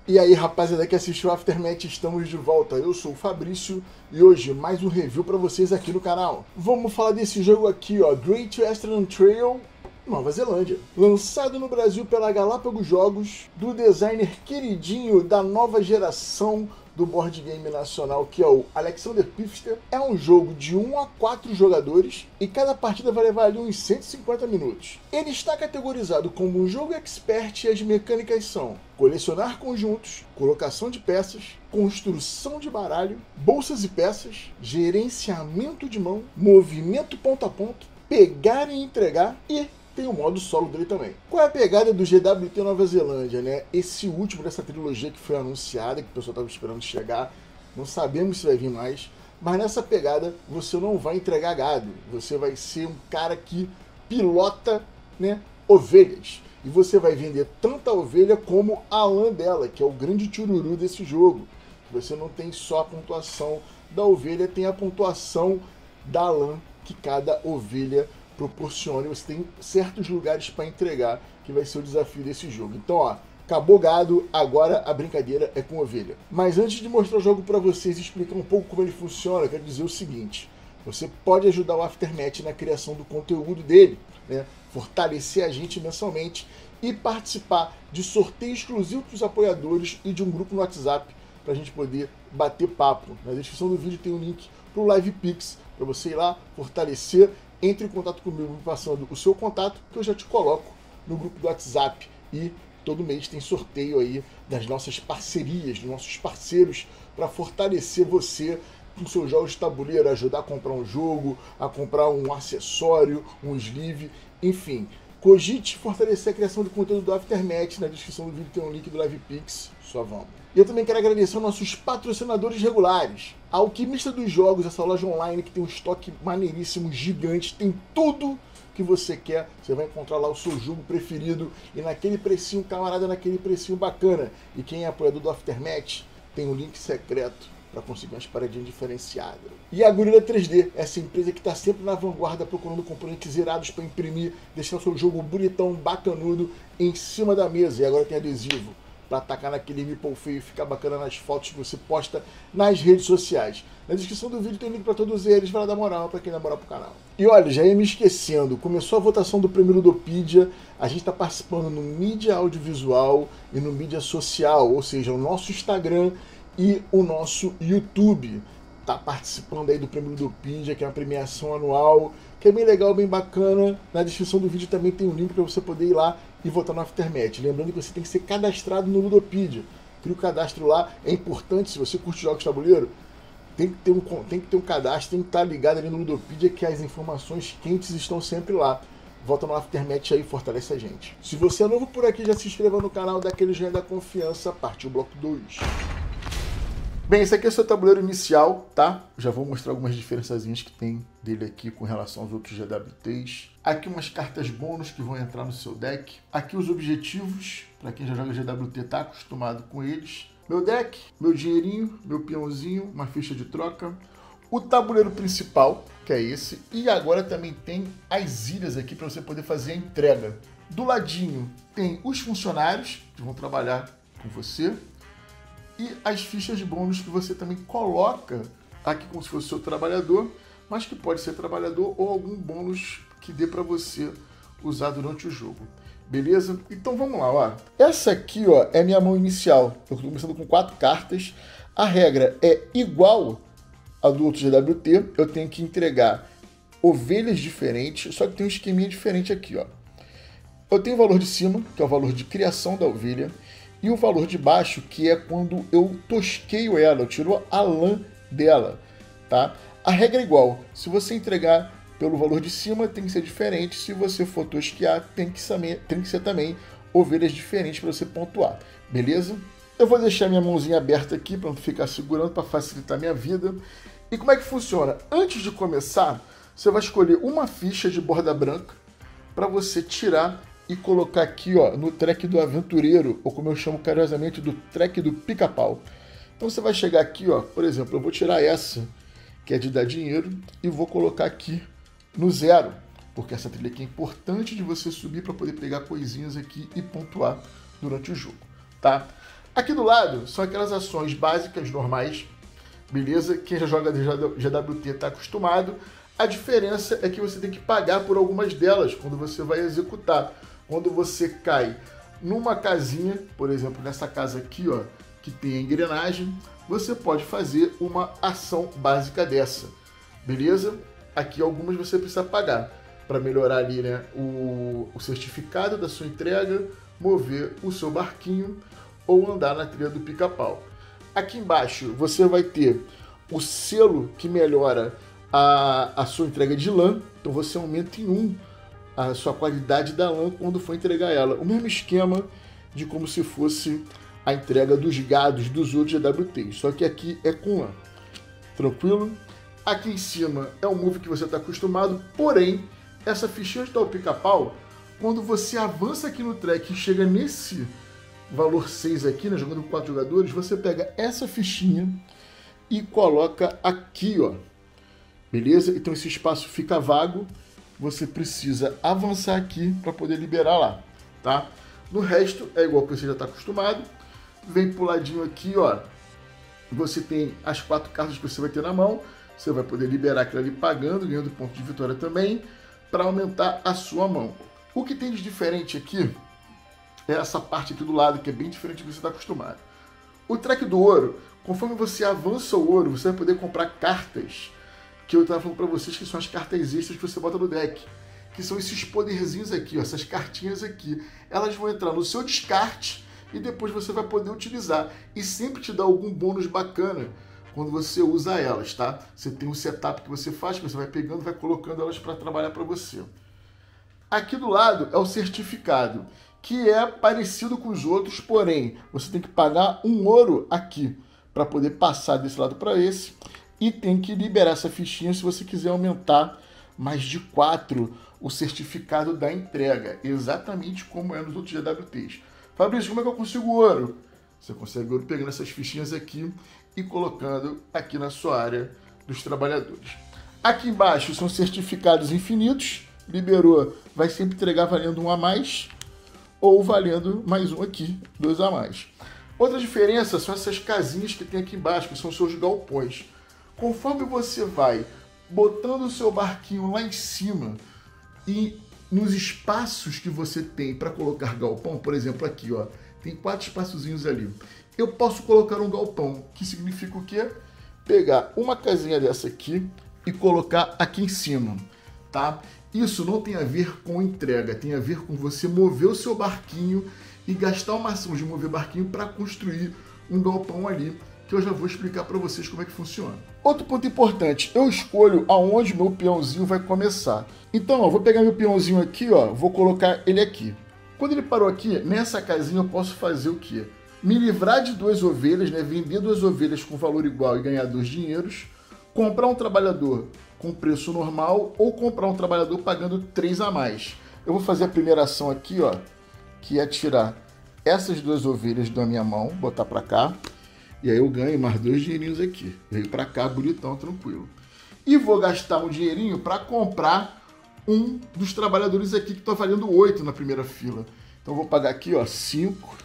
E aí, rapaziada que assistiu o Aftermath, estamos de volta. Eu sou o Fabrício e hoje mais um review para vocês aqui no canal. Vamos falar desse jogo aqui, ó, Great Western Trail, Nova Zelândia. Lançado no Brasil pela Galápagos Jogos, do designer queridinho da nova geração do board game nacional, que é o Alexander Pfister. É um jogo de 1 a 4 jogadores e cada partida vai levar ali uns 150 minutos. Ele está categorizado como um jogo expert e as mecânicas são colecionar conjuntos, colocação de peças, construção de baralho, bolsas e peças, gerenciamento de mão, movimento ponto a ponto, pegar e entregar e tem o modo solo dele também. Qual é a pegada do GWT Nova Zelândia, né? Esse último dessa trilogia que foi anunciada, que o pessoal estava esperando chegar, não sabemos se vai vir mais, mas nessa pegada você não vai entregar gado, você vai ser um cara que pilota, né, ovelhas. E você vai vender tanto a ovelha como a lã dela, que é o grande tchururu desse jogo. Você não tem só a pontuação da ovelha, tem a pontuação da lã que cada ovelha proporciona. Você tem certos lugares para entregar, que vai ser o desafio desse jogo. Então, ó, acabou gado, agora a brincadeira é com ovelha. Mas antes de mostrar o jogo para vocês e explicar um pouco como ele funciona, eu quero dizer o seguinte: você pode ajudar o Aftermath na criação do conteúdo dele, né? Fortalecer a gente mensalmente e participar de sorteio exclusivo para os apoiadores e de um grupo no WhatsApp para a gente poder bater papo. Na descrição do vídeo tem um link para o LivePix, para você ir lá, fortalecer. Entre em contato comigo me passando o seu contato, que eu já te coloco no grupo do WhatsApp. E todo mês tem sorteio aí das nossas parcerias, dos nossos parceiros, para fortalecer você com seus jogos de tabuleiro, ajudar a comprar um jogo, a comprar um acessório, um sleeve, enfim. Cogite fortalecer a criação do conteúdo do Aftermath. Na descrição do vídeo tem um link do LivePix. Só vamos. E eu também quero agradecer aos nossos patrocinadores regulares. A Alquimista dos Jogos, essa loja online que tem um estoque maneiríssimo, gigante, tem tudo que você quer. Você vai encontrar lá o seu jogo preferido e naquele precinho, camarada, naquele precinho bacana. E quem é apoiador do Aftermath tem um link secreto para conseguir umas paradinhas diferenciadas. E a Gorilla 3D, essa empresa que está sempre na vanguarda procurando componentes zerados para imprimir, deixar o seu jogo bonitão, bacanudo em cima da mesa. E agora tem adesivo para atacar naquele meeple feio e ficar bacana nas fotos que você posta nas redes sociais. Na descrição do vídeo tem link para todos eles, vai lá dar moral para quem dá moral pro canal. E olha, já ia me esquecendo, começou a votação do prêmio Ludopedia, a gente está participando no mídia audiovisual e no mídia social, ou seja, o nosso Instagram e o nosso YouTube tá participando aí do prêmio Ludopedia, que é uma premiação anual, que é bem legal, bem bacana. Na descrição do vídeo também tem um link para você poder ir lá e votar no Aftermath. Lembrando que você tem que ser cadastrado no Ludopedia. Cria o cadastro lá, é importante, se você curte jogos de tabuleiro, tem que ter um cadastro, tem que estar ligado ali no Ludopedia, que as informações quentes estão sempre lá. Volta no Aftermath aí, fortalece a gente. Se você é novo por aqui, já se inscreva no canal, dá aquele joinha da confiança, partiu o bloco 2. Bem, esse aqui é o seu tabuleiro inicial, tá? Já vou mostrar algumas diferençazinhas que tem dele aqui com relação aos outros GWTs. Aqui umas cartas bônus que vão entrar no seu deck. Aqui os objetivos, para quem já joga GWT tá acostumado com eles. Meu deck, meu dinheirinho, meu peãozinho, uma ficha de troca. O tabuleiro principal, que é esse. E agora também tem as ilhas aqui para você poder fazer a entrega. Do ladinho tem os funcionários que vão trabalhar com você. E as fichas de bônus que você também coloca aqui como se fosse o seu trabalhador, mas que pode ser trabalhador ou algum bônus que dê para você usar durante o jogo. Beleza? Então vamos lá, ó. Essa aqui, ó, é minha mão inicial. Eu estou começando com 4 cartas. A regra é igual a do outro GWT. Eu tenho que entregar ovelhas diferentes, só que tem um esqueminha diferente aqui, ó. Eu tenho o valor de cima, que é o valor de criação da ovelha, e o valor de baixo, que é quando eu tosqueio ela, eu tiro a lã dela, tá? A regra é igual. Se você entregar pelo valor de cima, tem que ser diferente. Se você for tosquear, tem que ser também ovelhas diferentes para você pontuar, beleza? Eu vou deixar minha mãozinha aberta aqui para não ficar segurando, para facilitar a minha vida. E como é que funciona? Antes de começar, você vai escolher uma ficha de borda branca para você tirar e colocar aqui, ó, no track do aventureiro, ou como eu chamo carinhosamente, do track do pica-pau. Então você vai chegar aqui, ó, por exemplo, eu vou tirar essa, que é de dar dinheiro, e vou colocar aqui no 0, porque essa trilha aqui é importante de você subir para poder pegar coisinhas aqui e pontuar durante o jogo, tá? Aqui do lado são aquelas ações básicas, normais, beleza? Quem já joga GWT está acostumado. A diferença é que você tem que pagar por algumas delas quando você vai executar. Quando você cai numa casinha, por exemplo, nessa casa aqui, ó, que tem a engrenagem, você pode fazer uma ação básica dessa, beleza? Aqui algumas você precisa pagar para melhorar ali, né, o certificado da sua entrega, mover o seu barquinho ou andar na trilha do pica-pau. Aqui embaixo você vai ter o selo que melhora a sua entrega de lã, então você aumenta em 1 a sua qualidade da lã quando for entregar ela. O mesmo esquema de como se fosse a entrega dos gados dos outros GWTs, só que aqui é com lã. Tranquilo? Aqui em cima é o move que você está acostumado, porém, essa fichinha de dar o pica-pau, quando você avança aqui no track e chega nesse valor 6 aqui, né, jogando com 4 jogadores, você pega essa fichinha e coloca aqui, ó. Beleza? Então esse espaço fica vago, você precisa avançar aqui para poder liberar lá, tá? No resto é igual que você já está acostumado. Vem pro ladinho aqui, ó. Você tem as 4 cartas que você vai ter na mão. Você vai poder liberar aquilo ali pagando, ganhando ponto de vitória também, para aumentar a sua mão. O que tem de diferente aqui é essa parte aqui do lado, que é bem diferente do que você está acostumado. O track do ouro, conforme você avança o ouro, você vai poder comprar cartas, que eu estava falando para vocês que são as cartas extras que você bota no deck, que são esses poderzinhos aqui, ó, essas cartinhas aqui. Elas vão entrar no seu descarte e depois você vai poder utilizar. E sempre te dá algum bônus bacana quando você usa elas, tá? Você tem um setup que você faz, que você vai pegando e vai colocando elas para trabalhar para você. Aqui do lado é o certificado, que é parecido com os outros, porém, você tem que pagar um ouro aqui para poder passar desse lado para esse. E tem que liberar essa fichinha se você quiser aumentar mais de 4 o certificado da entrega, exatamente como é nos outros GWTs. Fabrício, como é que eu consigo ouro? Você consegue ouro pegando essas fichinhas aqui e colocando aqui na sua área dos trabalhadores. Aqui embaixo são certificados infinitos, liberou, vai sempre entregar valendo 1 a mais, ou valendo mais um aqui, 2 a mais. Outra diferença são essas casinhas que tem aqui embaixo, que são seus galpões. Conforme você vai botando o seu barquinho lá em cima e nos espaços que você tem para colocar galpão, por exemplo, aqui, ó, tem 4 espaçozinhos ali. Eu posso colocar um galpão, que significa o quê? Pegar uma casinha dessa aqui e colocar aqui em cima, tá? Isso não tem a ver com entrega, tem a ver com você mover o seu barquinho e gastar uma ação de mover barquinho para construir um galpão ali, que eu já vou explicar para vocês como é que funciona. Outro ponto importante, eu escolho aonde meu peãozinho vai começar. Então, ó, vou pegar meu peãozinho aqui, ó, vou colocar ele aqui. Quando ele parou aqui, nessa casinha eu posso fazer o quê? Me livrar de 2 ovelhas, né, vender 2 ovelhas com valor igual e ganhar 2 dinheiros, comprar um trabalhador com preço normal ou comprar um trabalhador pagando 3 a mais. Eu vou fazer a primeira ação aqui, ó, que é tirar essas 2 ovelhas da minha mão, botar para cá. E aí eu ganho mais 2 dinheirinhos aqui. Veio para cá, bonitão, tranquilo. E vou gastar um dinheirinho para comprar um dos trabalhadores aqui que está valendo 8 na primeira fila. Então eu vou pagar aqui, ó, 5,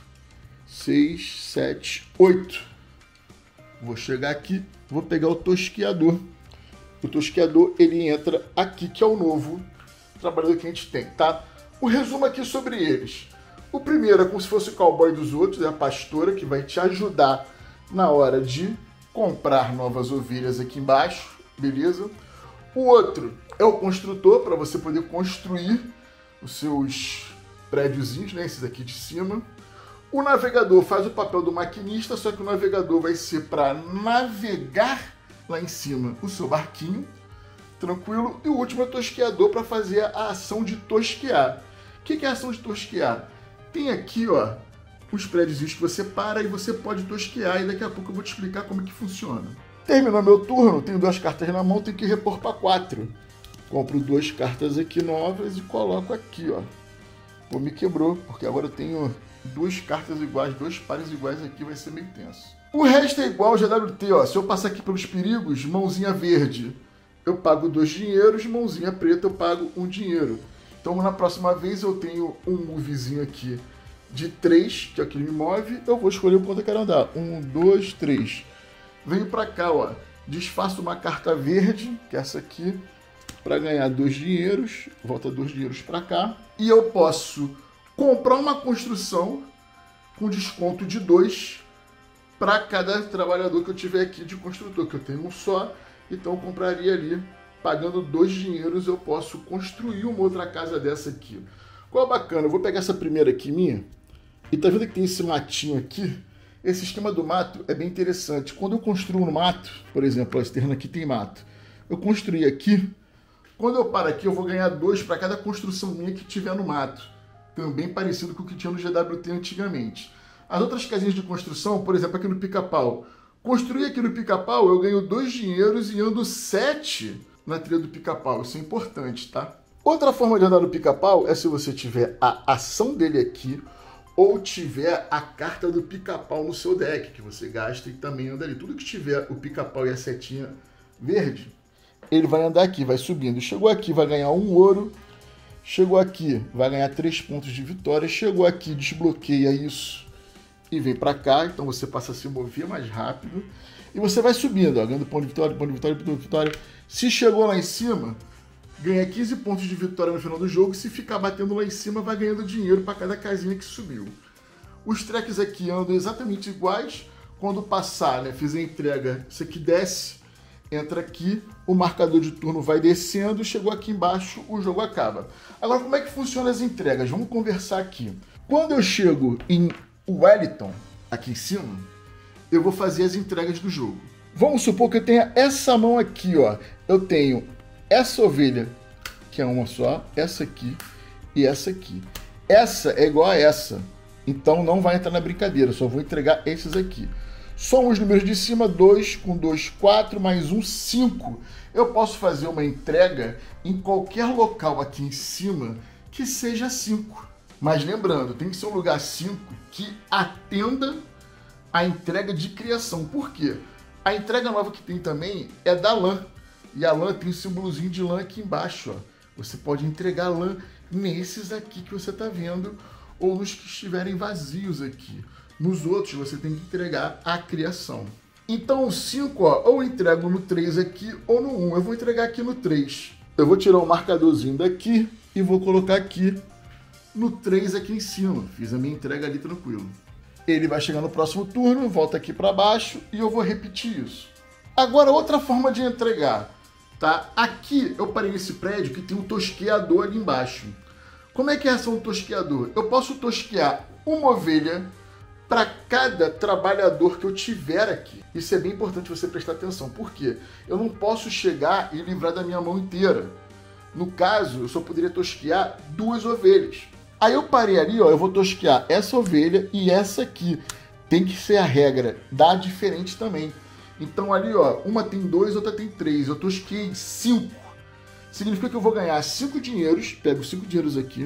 6, 7, 8. Vou chegar aqui, vou pegar o tosquiador. O tosquiador, ele entra aqui, que é o novo trabalhador que a gente tem, tá? O resumo aqui sobre eles. O primeiro é como se fosse o cowboy dos outros, é a pastora, que vai te ajudar na hora de comprar novas ovelhas aqui embaixo, beleza? O outro é o construtor, para você poder construir os seus prédiozinhos, né? Esses aqui de cima. O navegador faz o papel do maquinista, só que o navegador vai ser para navegar lá em cima o seu barquinho, tranquilo. E o último é o tosqueador, para fazer a ação de tosquear. O que é a ação de tosquear? Tem aqui, ó, os prédios que você para e você pode tosquear, e daqui a pouco eu vou te explicar como é que funciona. Terminou meu turno, tenho 2 cartas na mão, tenho que repor para 4. Compro 2 cartas aqui novas e coloco aqui, ó. Pô, me quebrou, porque agora eu tenho 2 cartas iguais, 2 pares iguais aqui, vai ser meio tenso. O resto é igual ao GWT, ó. Se eu passar aqui pelos perigos, mãozinha verde, eu pago 2 dinheiros, mãozinha preta, eu pago 1 dinheiro. Então na próxima vez eu tenho um movezinho aqui de 3, que é o que ele me move, eu vou escolher o quanto eu quero andar. 1, 2, 3. Venho para cá, ó. Desfaço uma carta verde, que é essa aqui, para ganhar 2 dinheiros. Volta 2 dinheiros para cá. E eu posso comprar uma construção com desconto de 2 para cada trabalhador que eu tiver aqui de construtor, que eu tenho um só. Então eu compraria ali, pagando 2 dinheiros, eu posso construir uma outra casa dessa aqui. Qual é bacana? Eu vou pegar essa primeira aqui minha. E tá vendo que tem esse matinho aqui? Esse esquema do mato é bem interessante. Quando eu construo no mato, por exemplo, a externa aqui tem mato. Eu construí aqui. Quando eu paro aqui, eu vou ganhar 2 para cada construção minha que tiver no mato. Também parecido com o que tinha no GWT antigamente. As outras casinhas de construção, por exemplo, aqui no Pica-Pau. Construir aqui no Pica-Pau, eu ganho 2 dinheiros e ando 7 na trilha do Pica-Pau. Isso é importante, tá? Outra forma de andar no Pica-Pau é se você tiver a ação dele aqui ou tiver a carta do Pica-Pau no seu deck, que você gasta e também anda ali. Tudo que tiver o Pica-Pau e a setinha verde, ele vai andar aqui, vai subindo. Chegou aqui, vai ganhar 1 ouro. Chegou aqui, vai ganhar 3 pontos de vitória. Chegou aqui, desbloqueia isso e vem para cá. Então você passa a se mover mais rápido. E você vai subindo, ó, ganhando ponto de vitória, ponto de vitória, ponto de vitória. Se chegou lá em cima, ganha 15 pontos de vitória no final do jogo. Se ficar batendo lá em cima, vai ganhando dinheiro para cada casinha que subiu. Os tracks aqui andam exatamente iguais. Quando passar, né, fizer a entrega, isso aqui desce, entra aqui, o marcador de turno vai descendo, chegou aqui embaixo, o jogo acaba. Agora, como é que funcionam as entregas? Vamos conversar aqui. Quando eu chego em Wellington, aqui em cima, eu vou fazer as entregas do jogo. Vamos supor que eu tenha essa mão aqui, ó. Eu tenho essa ovelha, que é uma só, essa aqui e essa aqui. Essa é igual a essa, então não vai entrar na brincadeira, só vou entregar esses aqui. Soma os números de cima, 2 com 2, 4, mais 1, 5. Eu posso fazer uma entrega em qualquer local aqui em cima que seja 5. Mas lembrando, tem que ser um lugar 5 que atenda a entrega de criação. Por quê? A entrega nova que tem também é da lã. E a lã tem o símbolozinho de lã aqui embaixo, ó. Você pode entregar lã nesses aqui que você está vendo, ou nos que estiverem vazios aqui. Nos outros, você tem que entregar a criação. Então, o 5, ó, ou eu entrego no 3 aqui, ou no 1. Eu vou entregar aqui no 3. Eu vou tirar o marcadorzinho daqui e vou colocar aqui no 3 aqui em cima. Fiz a minha entrega ali tranquilo. Ele vai chegar no próximo turno, volta aqui para baixo e eu vou repetir isso. Agora, outra forma de entregar, tá? Aqui eu parei nesse prédio que tem um tosqueador ali embaixo. Como é que é a ação do tosqueador? Eu posso tosquear uma ovelha para cada trabalhador que eu tiver aqui. Isso é bem importante você prestar atenção. Por quê? Eu não posso chegar e livrar da minha mão inteira. No caso, eu só poderia tosquear 2 ovelhas. Aí eu parei ali, ó, eu vou tosquear essa ovelha e essa aqui. Tem que ser a regra, dá diferente também. Então ali, ó, uma tem 2, outra tem 3. Eu tosquei 5. Significa que eu vou ganhar 5 dinheiros, pego 5 dinheiros aqui,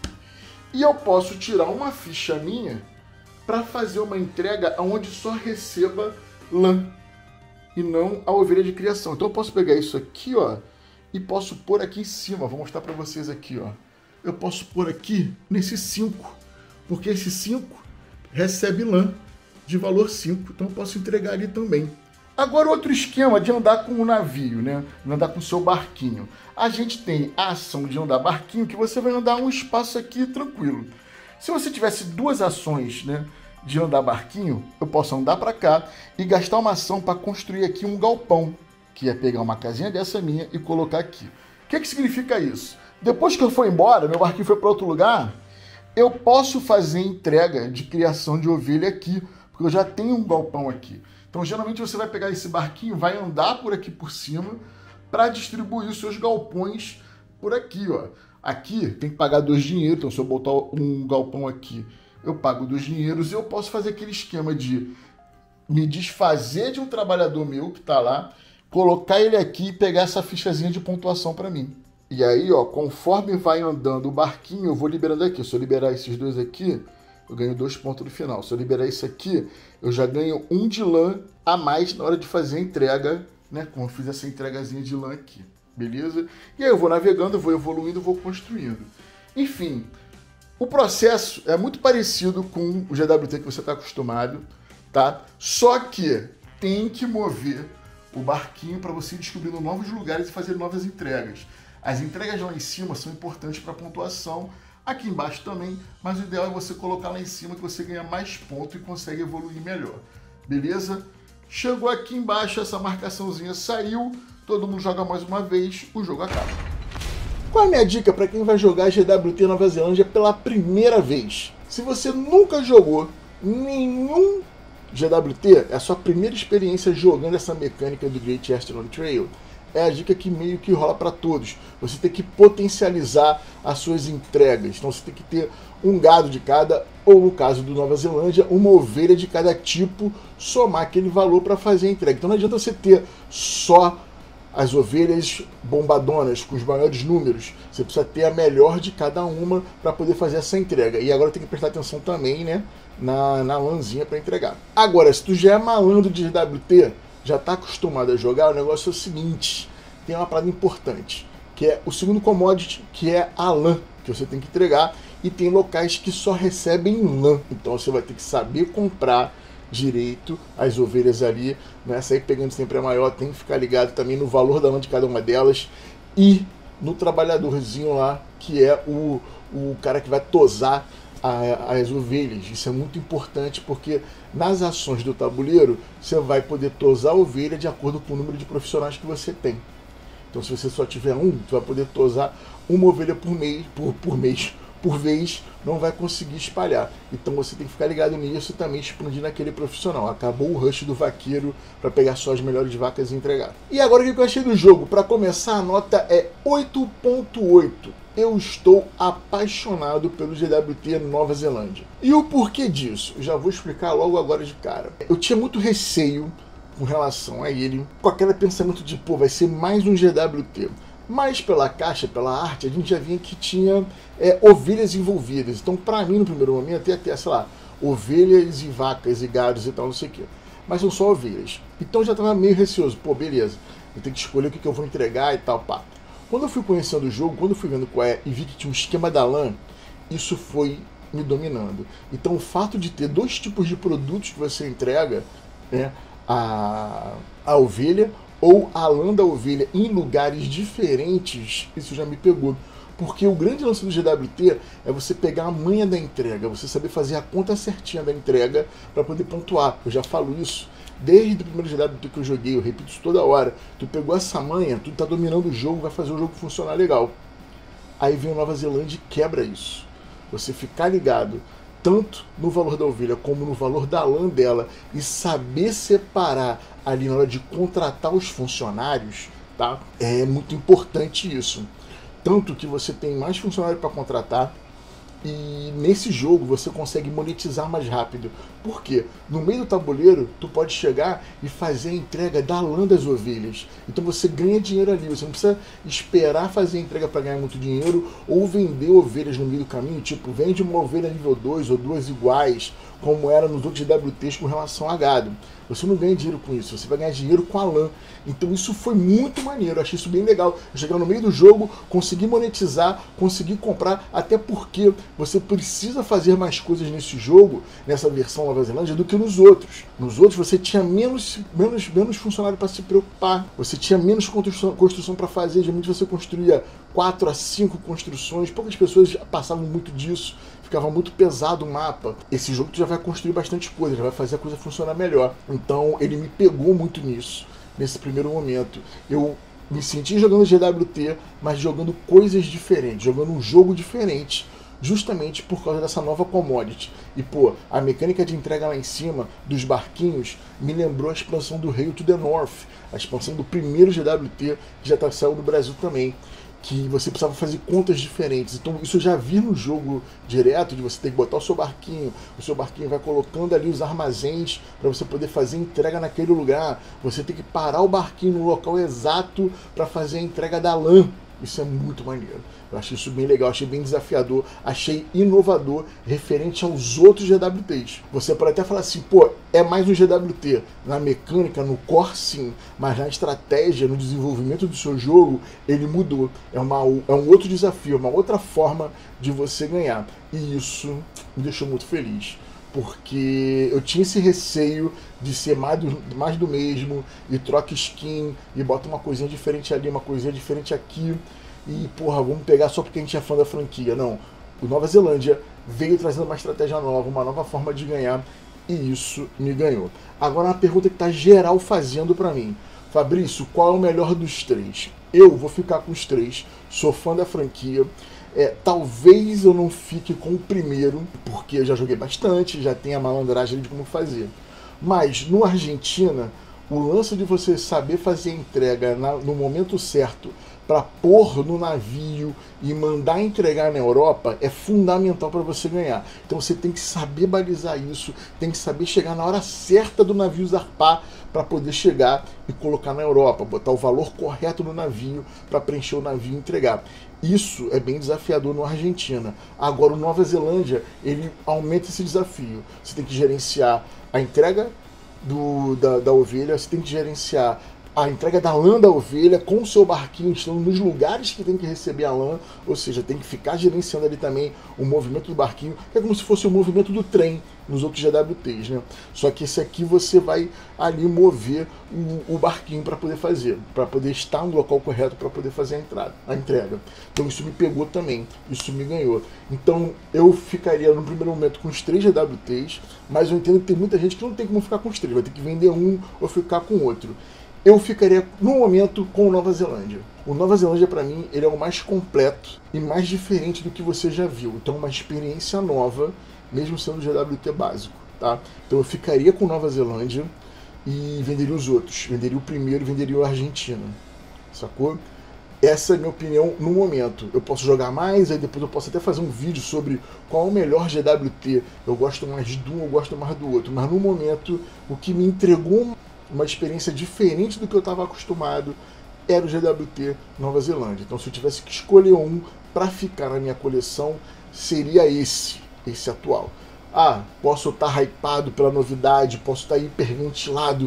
e eu posso tirar uma ficha minha para fazer uma entrega onde só receba lã e não a ovelha de criação. Então eu posso pegar isso aqui, ó, e posso pôr aqui em cima. Vou mostrar para vocês aqui, ó. Eu posso pôr aqui nesse 5, porque esse 5 recebe lã de valor 5, então eu posso entregar ali também. Agora, outro esquema de andar com o navio, né? Andar com o seu barquinho. A gente tem a ação de andar barquinho, que você vai andar um espaço aqui tranquilo. Se você tivesse 2 ações, né, de andar barquinho, eu posso andar para cá e gastar uma ação para construir aqui um galpão, que é pegar uma casinha dessa minha e colocar aqui. O que significa isso? Depois que eu for embora, meu barquinho foi para outro lugar, eu posso fazer entrega de criação de ovelha aqui, porque eu já tenho um galpão aqui. Então, geralmente, você vai pegar esse barquinho, vai andar por aqui por cima para distribuir os seus galpões por aqui, ó. Aqui tem que pagar 2 dinheiros, então se eu botar um galpão aqui, eu pago 2 dinheiros e eu posso fazer aquele esquema de me desfazer de um trabalhador meu que está lá, colocar ele aqui e pegar essa fichazinha de pontuação para mim. E aí, ó, conforme vai andando o barquinho, eu vou liberando aqui. Se eu liberar esses 2 aqui, eu ganho 2 pontos no final. Se eu liberar isso aqui, eu já ganho 1 de lã a mais na hora de fazer a entrega, né? Como eu fiz essa entregazinha de lã aqui, beleza? E aí eu vou navegando, vou evoluindo, vou construindo. Enfim, O processo é muito parecido com o GWT que você está acostumado, tá? Só que tem que mover o barquinho para você ir descobrindo novos lugares e fazer novas entregas. As entregas lá em cima são importantes para a pontuação, aqui embaixo também, mas o ideal é você colocar lá em cima que você ganha mais pontos e consegue evoluir melhor. Beleza? Chegou aqui embaixo, essa marcaçãozinha saiu, todo mundo joga mais uma vez, o jogo acaba. Qual é a minha dica para quem vai jogar GWT Nova Zelândia pela primeira vez? Se você nunca jogou nenhum GWT, é a sua primeira experiência jogando essa mecânica do Great Eastern Trail, é a dica que meio que rola para todos. Você tem que potencializar as suas entregas. Então você tem que ter um gado de cada, ou no caso do Nova Zelândia, uma ovelha de cada tipo, somar aquele valor para fazer a entrega. Então não adianta você ter só as ovelhas bombadonas com os maiores números. Você precisa ter a melhor de cada uma para poder fazer essa entrega. E agora tem que prestar atenção também, né, na lãzinha para entregar. Agora, se tu já é malandro de GWT, já está acostumado a jogar, o negócio é o seguinte, tem uma parada importante, que é o segundo commodity, que é a lã, que você tem que entregar, e tem locais que só recebem lã. Então você vai ter que saber comprar direito as ovelhas ali, não é sair pegando sempre a maior, tem que ficar ligado também no valor da lã de cada uma delas e no trabalhadorzinho lá, que é o cara que vai tosar as ovelhas. Isso é muito importante porque nas ações do tabuleiro você vai poder tosar a ovelha de acordo com o número de profissionais que você tem. Então se você só tiver um, você vai poder tosar uma ovelha por vez, não vai conseguir espalhar. Então você tem que ficar ligado nisso e também expandir naquele profissional. Acabou o rush do vaqueiro para pegar só as melhores vacas e entregar. E agora o que eu achei do jogo? Para começar, a nota é 8.8. Eu estou apaixonado pelo GWT Nova Zelândia. E o porquê disso? Eu já vou explicar logo agora de cara. Eu tinha muito receio com relação a ele, com aquele pensamento de, pô, vai ser mais um GWT. Mas pela caixa, pela arte, a gente já via que tinha ovelhas envolvidas. Então, para mim, no primeiro momento, ia ter, sei lá, ovelhas e vacas e gados e tal, não sei o quê. Mas são só ovelhas. Então, eu já estava meio receoso. Pô, beleza, eu tenho que escolher o que eu vou entregar e tal, pá. Quando eu fui conhecendo o jogo, quando eu fui vendo qual é e vi que tinha um esquema da lã, isso foi me dominando. Então, o fato de ter dois tipos de produtos que você entrega, né, a ovelha ou a lã da ovelha em lugares diferentes, isso já me pegou. Porque o grande lance do GWT é você pegar a manha da entrega, você saber fazer a conta certinha da entrega para poder pontuar. Eu já falo isso desde o primeiro GWT que eu joguei, eu repito isso toda hora. Tu pegou essa manha, tu tá dominando o jogo, vai fazer o jogo funcionar legal. Aí vem a Nova Zelândia e quebra isso. Você ficar ligado tanto no valor da ovelha como no valor da lã dela e saber separar ali na hora de contratar os funcionários, tá? É muito importante isso. Tanto que você tem mais funcionário para contratar e nesse jogo você consegue monetizar mais rápido. Por quê? No meio do tabuleiro, tu pode chegar e fazer a entrega da lã das ovelhas. Então você ganha dinheiro ali, você não precisa esperar fazer a entrega para ganhar muito dinheiro ou vender ovelhas no meio do caminho, tipo, vende uma ovelha nível 2 ou duas iguais, como era nos outros WTs com relação a gado. Você não ganha dinheiro com isso, você vai ganhar dinheiro com a lã. Então isso foi muito maneiro, eu achei isso bem legal. Eu cheguei no meio do jogo, consegui monetizar, consegui comprar, até porque você precisa fazer mais coisas nesse jogo, nessa versão Nova Zelândia, do que nos outros. Nos outros você tinha menos funcionário para se preocupar, você tinha menos construção para fazer, geralmente você construía 4 a 5 construções, poucas pessoas passavam muito disso. Ficava muito pesado o mapa. Esse jogo tu já vai construir bastante coisa, já vai fazer a coisa funcionar melhor. Então ele me pegou muito nisso, nesse primeiro momento. Eu me senti jogando GWT, mas jogando coisas diferentes, jogando um jogo diferente, justamente por causa dessa nova commodity. E pô, a mecânica de entrega lá em cima, dos barquinhos, me lembrou a expansão do Hail to the North, a expansão do primeiro GWT, que já saiu do Brasil também, que você precisava fazer contas diferentes. Então isso eu já vi no jogo direto, de você ter que botar o seu barquinho vai colocando ali os armazéns para você poder fazer entrega naquele lugar, você tem que parar o barquinho no local exato para fazer a entrega da lã. Isso é muito maneiro. Eu achei isso bem legal, achei bem desafiador, achei inovador referente aos outros GWTs. Você pode até falar assim, pô, é mais um GWT. Na mecânica, no core sim, mas na estratégia, no desenvolvimento do seu jogo, ele mudou. É um outro desafio, uma outra forma de você ganhar. E isso me deixou muito feliz. Porque eu tinha esse receio de ser mais do mesmo, e troca skin, e bota uma coisinha diferente ali, uma coisinha diferente aqui, e porra, vamos pegar só porque a gente é fã da franquia. Não, o Nova Zelândia veio trazendo uma estratégia nova, uma nova forma de ganhar, e isso me ganhou. Agora uma pergunta que tá geral fazendo pra mim. Fabrício, qual é o melhor dos três? Eu vou ficar com os três, sou fã da franquia. Talvez eu não fique com o primeiro, porque eu já joguei bastante, já tenho a malandragem de como fazer. Mas no Argentina, o lance de você saber fazer a entrega no momento certo para pôr no navio e mandar entregar na Europa é fundamental para você ganhar. Então você tem que saber balizar isso, tem que saber chegar na hora certa do navio zarpar para poder chegar e colocar na Europa, botar o valor correto no navio para preencher o navio e entregar. Isso é bem desafiador no Argentina. Agora, o Nova Zelândia, ele aumenta esse desafio. Você tem que gerenciar a entrega da ovelha, você tem que gerenciar a entrega da lã da ovelha com o seu barquinho estando nos lugares que tem que receber a lã, ou seja, tem que ficar gerenciando ali também o movimento do barquinho, que é como se fosse o movimento do trem nos outros GWTs, né? Só que esse aqui você vai ali mover o barquinho para poder fazer, para poder estar no local correto para poder fazer a entrega. Então isso me pegou também, isso me ganhou. Então eu ficaria no primeiro momento com os 3 GWTs, mas eu entendo que tem muita gente que não tem como ficar com os 3, vai ter que vender um ou ficar com outro. Eu ficaria, no momento, com o Nova Zelândia. O Nova Zelândia, para mim, ele é o mais completo e mais diferente do que você já viu. Então, é uma experiência nova, mesmo sendo GWT básico, tá? Então, eu ficaria com Nova Zelândia e venderia os outros. Venderia o primeiro e venderia o Argentina, sacou? Essa é a minha opinião no momento. Eu posso jogar mais, aí depois eu posso até fazer um vídeo sobre qual é o melhor GWT. Eu gosto mais de um, eu gosto mais do outro. Mas, no momento, o que me entregou uma experiência diferente do que eu estava acostumado era o GWT Nova Zelândia. Então, se eu tivesse que escolher um para ficar na minha coleção, seria esse atual. Posso estar hypado pela novidade, posso estar hiperventilado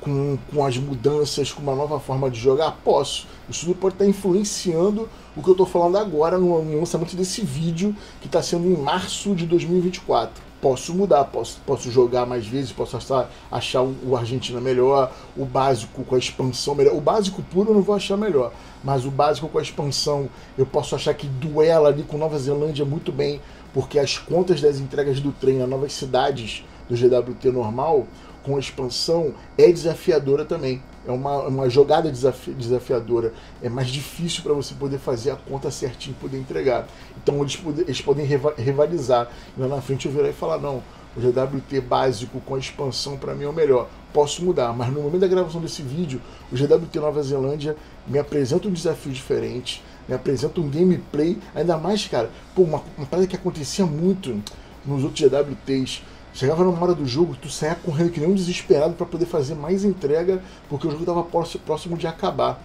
com as mudanças, com uma nova forma de jogar? Posso. Isso tudo pode estar influenciando o que eu estou falando agora no lançamento desse vídeo, que está sendo em março de 2024. Posso mudar, posso jogar mais vezes, posso achar o Argentina melhor, o básico com a expansão melhor. O básico puro eu não vou achar melhor, mas o básico com a expansão eu posso achar que duela ali com Nova Zelândia muito bem, porque as contas das entregas do trem nas novas cidades do GWT normal, com a expansão, é desafiadora também. É uma jogada desafiadora. É mais difícil para você poder fazer a conta certinho e poder entregar. Então eles podem rivalizar. E lá na frente eu virar e falar, não, o GWT básico com a expansão para mim é o melhor. Posso mudar, mas no momento da gravação desse vídeo, o GWT Nova Zelândia me apresenta um desafio diferente, me apresenta um gameplay, ainda mais, cara, uma parada que acontecia muito nos outros GWTs. Chegava numa hora do jogo, tu saia correndo que nem um desesperado para poder fazer mais entrega, porque o jogo estava próximo de acabar.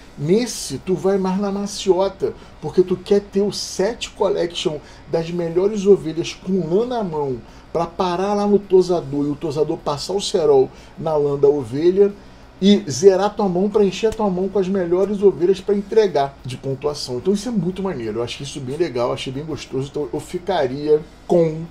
Nesse, tu vai mais na maciota, porque tu quer ter o set collection das melhores ovelhas com lã na mão, para parar lá no tosador e o tosador passar o cerol na lã da ovelha e zerar tua mão para encher a tua mão com as melhores ovelhas para entregar de pontuação. Então isso é muito maneiro, eu achei isso bem legal, achei bem gostoso, então eu ficaria com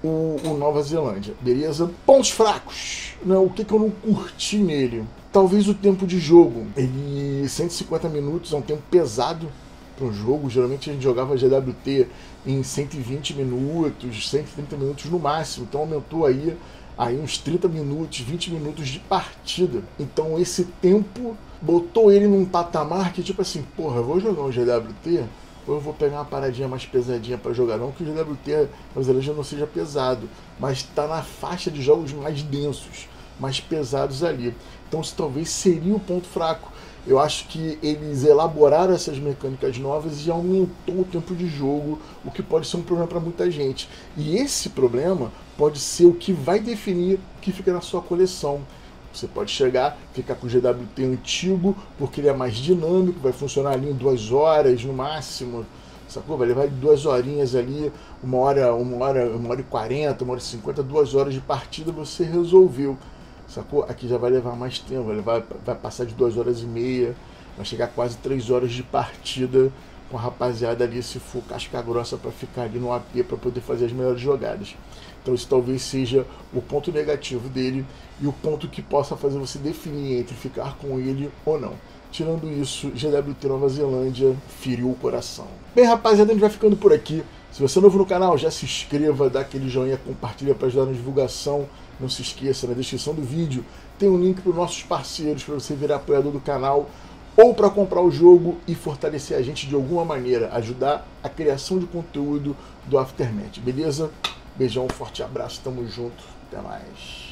o Nova Zelândia, beleza? Pontos fracos, né? O que eu não curti nele? Talvez o tempo de jogo. Ele 150 minutos é um tempo pesado para um jogo. Geralmente a gente jogava GWT em 120 minutos, 130 minutos no máximo. Então aumentou aí uns 30 minutos, 20 minutos de partida. Então esse tempo botou ele num patamar que tipo assim, porra, eu vou jogar um GWT ou eu vou pegar uma paradinha mais pesadinha para jogar. Não que o GWT Nova Zelândia não seja pesado, mas está na faixa de jogos mais densos, mais pesados ali. Então isso talvez seria o ponto fraco. Eu acho que eles elaboraram essas mecânicas novas e aumentou o tempo de jogo, o que pode ser um problema para muita gente. E esse problema pode ser o que vai definir o que fica na sua coleção. Você pode chegar, ficar com o GWT antigo, porque ele é mais dinâmico, vai funcionar ali em 2 horas no máximo, sacou? Vai levar 2 horinhas ali, 1 hora e 40, 1 hora e 50, 2 horas de partida você resolveu, sacou? Aqui já vai levar mais tempo, vai passar de 2 horas e meia, vai chegar a quase 3 horas de partida com a rapaziada ali, se for casca grossa para ficar ali no AP para poder fazer as melhores jogadas. Então isso talvez seja o ponto negativo dele e o ponto que possa fazer você definir entre ficar com ele ou não. Tirando isso, GWT Nova Zelândia feriu o coração. Bem, rapaziada, a gente vai ficando por aqui. Se você é novo no canal, já se inscreva, dá aquele joinha, compartilha para ajudar na divulgação. Não se esqueça, na descrição do vídeo tem um link para os nossos parceiros, para você virar apoiador do canal ou para comprar o jogo e fortalecer a gente de alguma maneira, ajudar a criação de conteúdo do Aftermath, beleza? Beijão, forte abraço, tamo junto, até mais.